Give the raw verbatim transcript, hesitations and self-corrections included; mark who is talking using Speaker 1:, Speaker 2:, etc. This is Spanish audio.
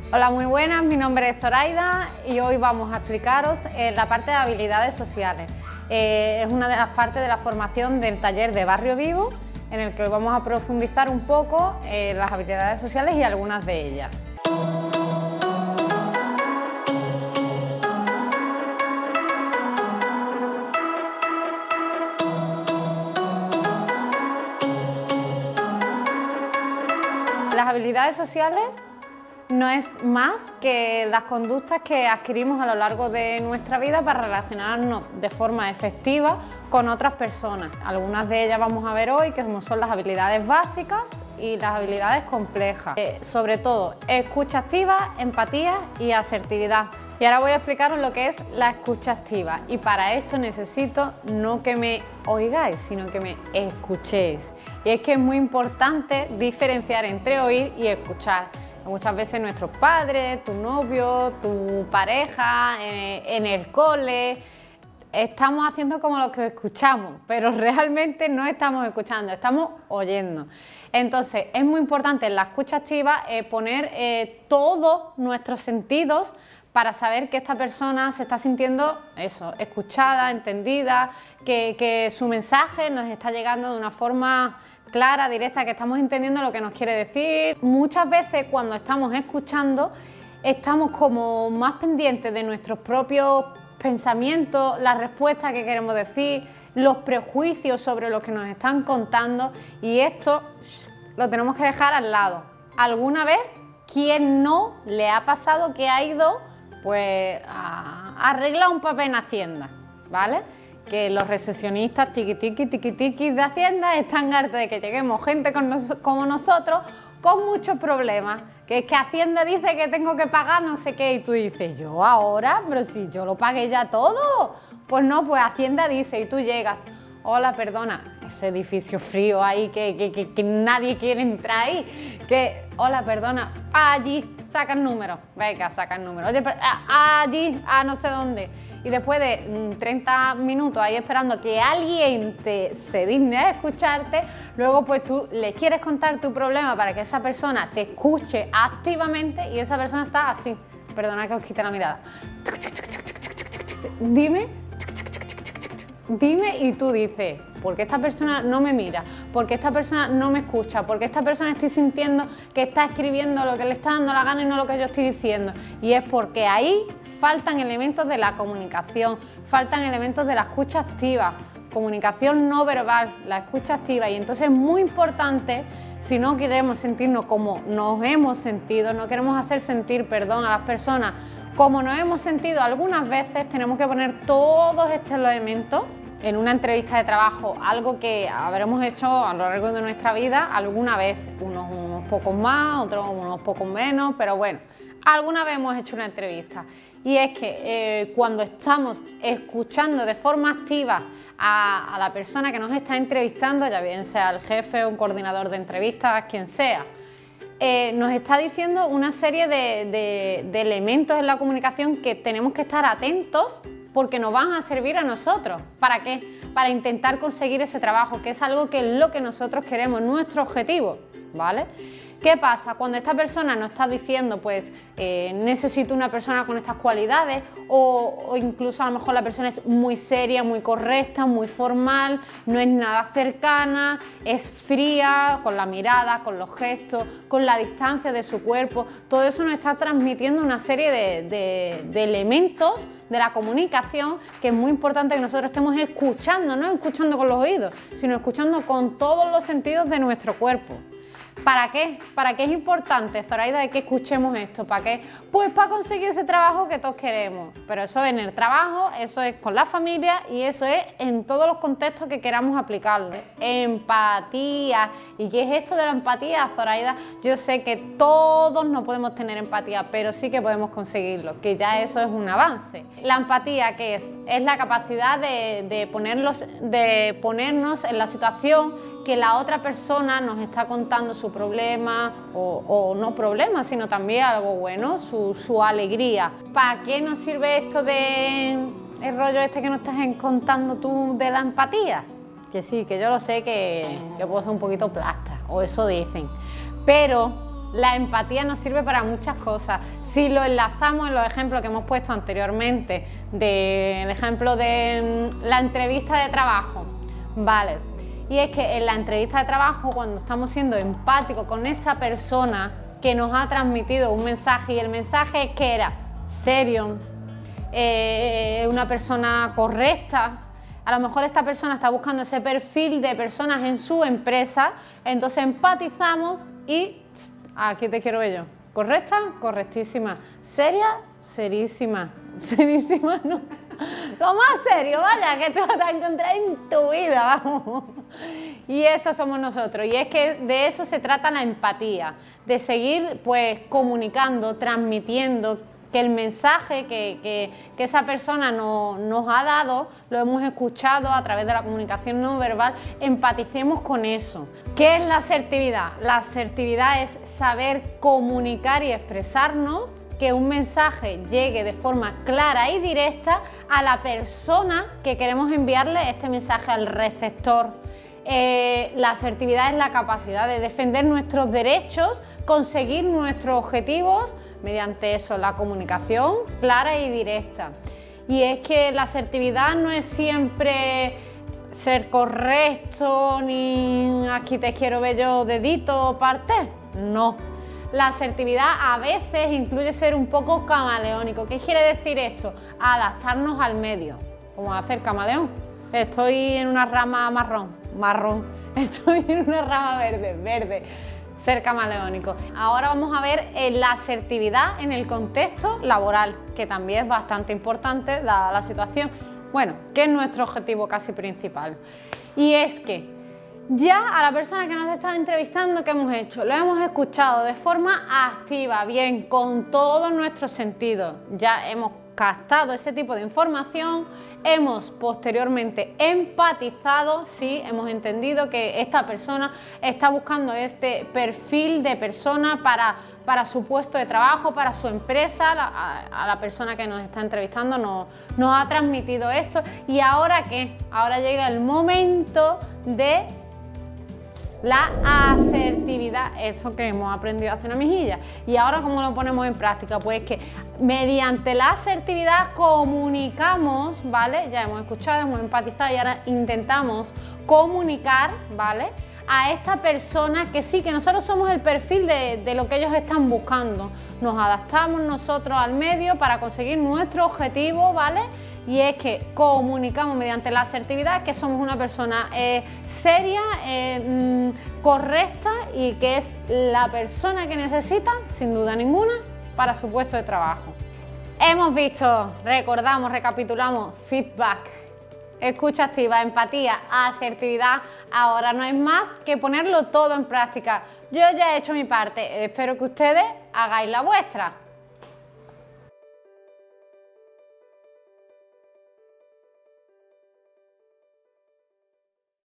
Speaker 1: Hola, muy buenas, mi nombre es Zoraida y hoy vamos a explicaros eh, la parte de habilidades sociales. Eh, es una de las partes de la formación del taller de Barrio Vivo, en el que hoy vamos a profundizar un poco en las habilidades sociales y algunas de ellas. Las habilidades sociales no es más que las conductas que adquirimos a lo largo de nuestra vida para relacionarnos de forma efectiva con otras personas. Algunas de ellas vamos a ver hoy, que son las habilidades básicas y las habilidades complejas. Eh, sobre todo, escucha activa, empatía y asertividad. Y ahora voy a explicaros lo que es la escucha activa, y para esto necesito no que me oigáis, sino que me escuchéis. Y es que es muy importante diferenciar entre oír y escuchar. Muchas veces nuestros padres, tu novio, tu pareja, eh, en el cole, estamos haciendo como lo que escuchamos, pero realmente no estamos escuchando, estamos oyendo. Entonces es muy importante en la escucha activa eh, poner eh, todos nuestros sentidos para saber que esta persona se está sintiendo eso, escuchada, entendida, que, que su mensaje nos está llegando de una forma clara, directa, que estamos entendiendo lo que nos quiere decir. Muchas veces cuando estamos escuchando estamos como más pendientes de nuestros propios pensamientos, las respuestas que queremos decir, los prejuicios sobre lo que nos están contando, y esto lo tenemos que dejar al lado. ¿Alguna vez quién no le ha pasado que ha ido pues a arreglar un papel en Hacienda, ¿vale? Que los recesionistas tiquitiqui, tiquitiqui de Hacienda están hartos de que lleguemos gente con nos, como nosotros con muchos problemas, que es que Hacienda dice que tengo que pagar no sé qué y tú dices, yo ahora, pero si yo lo pagué ya todo. Pues no, pues Hacienda dice y tú llegas, hola, perdona, ese edificio frío ahí que, que, que, que nadie quiere entrar ahí, que, hola, perdona, allí, saca el número, venga, saca el número, oye, pero, allí, a no sé dónde. Y después de treinta minutos ahí esperando que alguien te se digne a escucharte, luego pues tú le quieres contar tu problema para que esa persona te escuche activamente y esa persona está así, perdona que os quite la mirada, dime, dime y tú dices, ¿por qué esta persona no me mira? ¿Por qué esta persona no me escucha? ¿Por qué esta persona estoy sintiendo que está escribiendo lo que le está dando la gana y no lo que yo estoy diciendo? Y es porque ahí faltan elementos de la comunicación, faltan elementos de la escucha activa, comunicación no verbal, la escucha activa. Y entonces es muy importante, si no queremos sentirnos como nos hemos sentido, no queremos hacer sentir, perdón, a las personas como nos hemos sentido algunas veces, tenemos que poner todos estos elementos en una entrevista de trabajo, algo que habremos hecho a lo largo de nuestra vida alguna vez, unos, unos pocos más, otros unos pocos menos, pero bueno, alguna vez hemos hecho una entrevista. Y es que eh, cuando estamos escuchando de forma activa a, a la persona que nos está entrevistando, ya bien sea el jefe, un coordinador de entrevistas, quien sea, eh, nos está diciendo una serie de, de, de elementos en la comunicación que tenemos que estar atentos porque nos van a servir a nosotros. ¿Para qué? Para intentar conseguir ese trabajo, que es algo que es lo que nosotros queremos, nuestro objetivo, ¿vale? ¿Qué pasa? Cuando esta persona nos está diciendo, pues, eh, necesito una persona con estas cualidades, o, o incluso a lo mejor la persona es muy seria, muy correcta, muy formal, no es nada cercana, es fría, con la mirada, con los gestos, con la distancia de su cuerpo, todo eso nos está transmitiendo una serie de, de, de elementos de la comunicación que es muy importante que nosotros estemos escuchando, no escuchando con los oídos, sino escuchando con todos los sentidos de nuestro cuerpo. ¿Para qué? ¿Para qué es importante, Zoraida, de que escuchemos esto? ¿Para qué? Pues para conseguir ese trabajo que todos queremos. Pero eso es en el trabajo, eso es con la familia y eso es en todos los contextos que queramos aplicarle. Empatía. ¿Y qué es esto de la empatía, Zoraida? Yo sé que todos no podemos tener empatía, pero sí que podemos conseguirlo, que ya eso es un avance. La empatía, ¿qué es? Es la capacidad de, de, ponerlos, de ponernos en la situación que la otra persona nos está contando su problema, o, o no problema, sino también algo bueno, su, su alegría. ¿Para qué nos sirve esto de el rollo este que nos estás contando tú de la empatía? Que sí, que yo lo sé que, que puedo ser un poquito plasta, o eso dicen, pero La empatía nos sirve para muchas cosas. Si lo enlazamos en los ejemplos que hemos puesto anteriormente, del ejemplo de mm, la entrevista de trabajo, ¿vale? Y es que en la entrevista de trabajo, cuando estamos siendo empáticos con esa persona que nos ha transmitido un mensaje, y el mensaje es que era serio, eh, una persona correcta, a lo mejor esta persona está buscando ese perfil de personas en su empresa, entonces empatizamos y aquí te quiero ver yo. ¿Correcta? Correctísima. ¿Seria? Serísima. Serísima, no. Lo más serio, vaya, que te vas a encontrar en tu vida, vamos. Y eso somos nosotros. Y es que de eso se trata la empatía, de seguir pues comunicando, transmitiendo, que el mensaje que, que, que esa persona no, nos ha dado, lo hemos escuchado a través de la comunicación no verbal, empaticemos con eso. ¿Qué es la asertividad? La asertividad es saber comunicar y expresarnos, que un mensaje llegue de forma clara y directa a la persona que queremos enviarle este mensaje, al receptor. Eh, la asertividad es la capacidad de defender nuestros derechos, conseguir nuestros objetivos, mediante eso, la comunicación clara y directa. Y es que la asertividad no es siempre ser correcto, ni aquí te quiero ver yo dedito parte, no. La asertividad a veces incluye ser un poco camaleónico. ¿Qué quiere decir esto? Adaptarnos al medio, como hacer camaleón. Estoy en una rama marrón, marrón. Estoy en una rama verde, verde. Ser camaleónico. Ahora vamos a ver la asertividad en el contexto laboral, que también es bastante importante dada la situación. Bueno, que es nuestro objetivo casi principal. Y es que ya a la persona que nos está entrevistando, ¿qué hemos hecho? Lo hemos escuchado de forma activa, bien, con todos nuestros sentidos. Ya hemos captado ese tipo de información, hemos posteriormente empatizado, sí, hemos entendido que esta persona está buscando este perfil de persona para, para su puesto de trabajo, para su empresa, la, a, a la persona que nos está entrevistando nos, nos ha transmitido esto. ¿Y ahora qué? Ahora llega el momento de la asertividad, esto que hemos aprendido hace una mejilla. ¿Y ahora cómo lo ponemos en práctica? Pues que mediante la asertividad comunicamos, ¿vale? Ya hemos escuchado, hemos empatizado y ahora intentamos comunicar, ¿vale?, a esta persona que sí, que nosotros somos el perfil de, de lo que ellos están buscando. Nos adaptamos nosotros al medio para conseguir nuestro objetivo, ¿vale? Y es que comunicamos mediante la asertividad que somos una persona eh, seria, eh, mm, correcta y que es la persona que necesita, sin duda ninguna, para su puesto de trabajo. Hemos visto, recordamos, recapitulamos, feedback, escucha activa, empatía, asertividad. Ahora no hay más que ponerlo todo en práctica. Yo ya he hecho mi parte, espero que ustedes hagáis la vuestra.